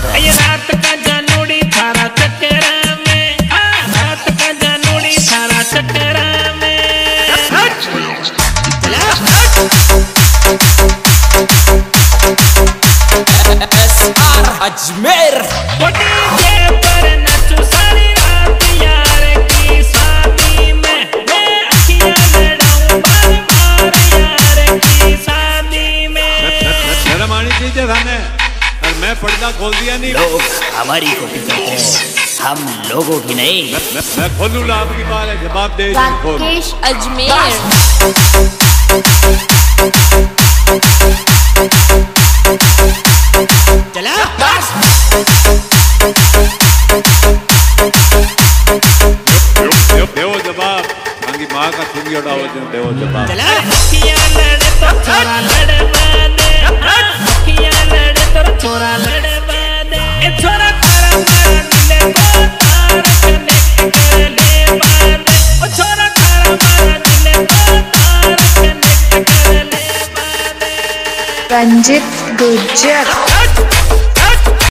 ये रात का जानूड़ी थारा चक्करा में, रात का जानूड़ी थारा चक्करा में। SR अजमेर डीजे पर नचू सारी रात यार की शादी में, मैं अखियां लड़ाऊं बार बार यार की शादी में। शर्म आनी चाहिए थाने, और मैं पर्दा खोल दिया नहीं। लोग हमारी कॉपी करते हैं, हम लोगों की नहीं। मैं खोलूंगा आपकी बात है, जवाब दे। राकेश अजमेर चला देवो जवाब, मांगी माँ का चुंगी उड़ाओ, देवो जवाब। चला अखियां लड़े तो छोरा लड़वा दे, अखियां लड़े तो छोरा लड़वा दे। ए छोरा तारा मारा दिले को तार कनेक्ट कर ले बादे, ओ छोरा तारा मारा दिले को तार कनेक्ट कर ले बादे। रंजित गुर्जर